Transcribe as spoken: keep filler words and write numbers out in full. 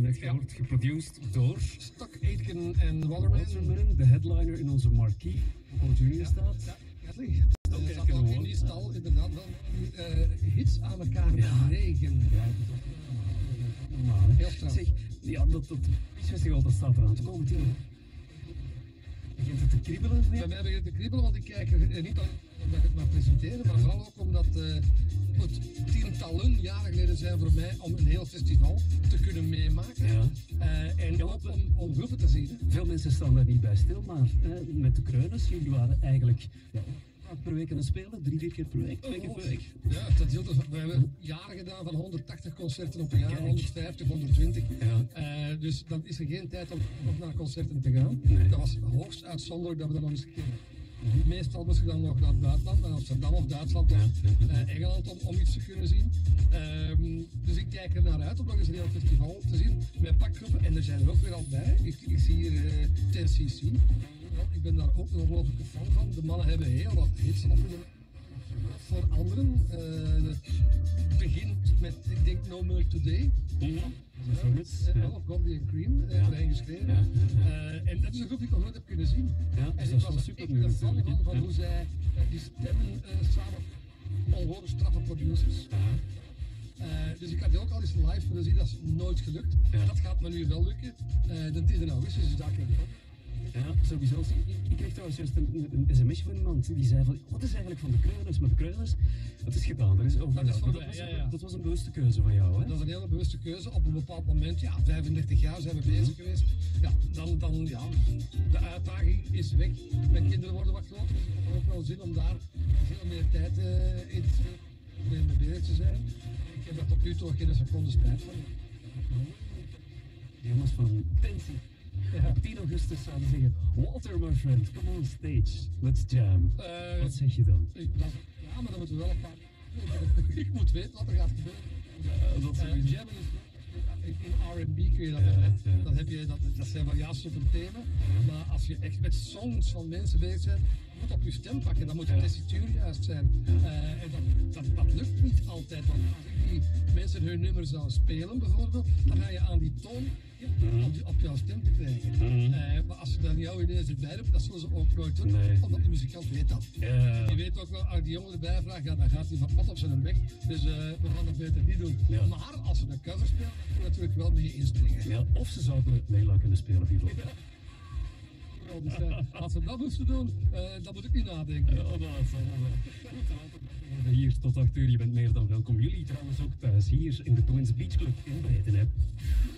net gehoord, geproduced door Stock Aitken en Waterman. Waterman, de headliner in onze marquee, op junior staat. Ja, er zat ook in die stal inderdaad wel uh, hits aan elkaar met Ja. regen. Ja, dat is ook normaal. hè. Heel straf. Zeg, ja, dat, dat festival dat staat eraan te komen, Timo. Begint het te kriebelen? Bij mij begint het te kriebelen, want ik kijk er eh, niet al omdat ik het maar presenteren, maar vooral ook omdat uh, het tientallen jaren geleden zijn voor mij om een heel festival te kunnen meemaken. Ja. Uh, en Ja, ook want- om, om groepen te zien. Hè. Veel mensen staan daar niet bij stil, maar eh, met de Kreuners, jullie waren eigenlijk ja, vaak per week aan het spelen, drie, vier keer per week, twee keer per week. Ja, dat is heel, we hebben jaren gedaan van honderdtachtig concerten op een jaar, Kijk. honderdvijftig, honderdtwintig. Ja. Uh, dus dan is er geen tijd om nog naar concerten te gaan. Nee. Dat was hoogst uitzonderlijk dat we dat nog eens een keer. Meestal moest je dan nog naar het buitenland, naar Amsterdam of Duitsland of uh, Engeland om, om iets te kunnen zien. Um, dus ik kijk er naar uit om nog eens een heel festival te zien met pakgroepen. En er zijn er ook weer al bij. Ik, ik zie hier uh, ten C C. Ja, ik ben daar ook een ongelooflijke fan van. De mannen hebben heel wat hits op hun. Voor anderen. Uh, het begint met, ik denk, No Milk Today. Ja. Uh, of Goldie and Cream, uh, Ja. voor hen geschreven. Ja. Uh, en dat is een groep die ik nog nooit heb kunnen zien. Ja, En dus ik dat is was wel er super echt nu een fan natuurlijk. van, van Ja. hoe zij uh, die stemmen uh, samen, ongehoorde straffe producers. Uh, dus ik had die ook al eens live willen zien, dat is nooit gelukt. Ja. Dat gaat me nu wel lukken. Uh, de tiende augustus, dus daar kijk ik op. Ja, sowieso. Ik kreeg trouwens juist een, een sms'je van iemand die zei van, wat is eigenlijk van de Kreuners? Maar de Kreuners, dat is gedaan, er is over. Dat is voor dat, mij, was, ja, ja. dat was een bewuste keuze van jou, hè? Dat is een hele bewuste keuze. Op een bepaald moment, ja, vijfendertig jaar zijn we bezig geweest. Ja, dan, dan ja, de uitdaging is weg. Mijn kinderen worden wat groter, dus ik heb ook wel zin om daar veel meer tijd uh, in te steken, om mee bezig te zijn. Ik heb daar tot nu toe geen seconde spijt van. De jongens van Tensie. Ja. Op tien augustus zouden zeggen, Walter, my friend, come on stage, let's jam. Uh, Wat zeg je dan? ik, dan, ja, maar dan moeten we wel een paar... ik moet weten wat er gaat gebeuren. Ja, dat Uh, sowieso. jammen is in R en B kun je dat Ja, hebben. ja. Dan heb je, dat, dat zijn variaties op een thema. Maar als je echt met songs van mensen bezig bent, moet op je stem pakken. Dan moet de Ja. tessituur juist zijn. Uh, en dat, dat, dat lukt niet altijd. Want als ik die mensen hun nummer zou spelen bijvoorbeeld, dan ga je aan die toon Mhm. op, die, op jouw stem te krijgen. Mhm. Uh, maar als je dan jou ineens erbij hebt, dat zullen ze ook nooit doen. Nee. Omdat de muzikant weet dat. Ja. Die weet ook wel, als ik die jongen erbij vraag, ja, dan gaat hij van pot op zijn bek. Dus uh, we gaan dat beter niet doen. Ja. Maar als ze een cover spelen, dan kun je natuurlijk wel mee inspringen. Ja, of ze zouden Leila kunnen spelen, Bibo. Ja, dus, uh, als ze dat moesten doen, uh, dan moet ik niet nadenken. Ja, dat is allemaal. Hier tot acht uur, je bent meer dan welkom. Jullie trouwens ook thuis, hier in de Twins Beach Club in Breeden, hè.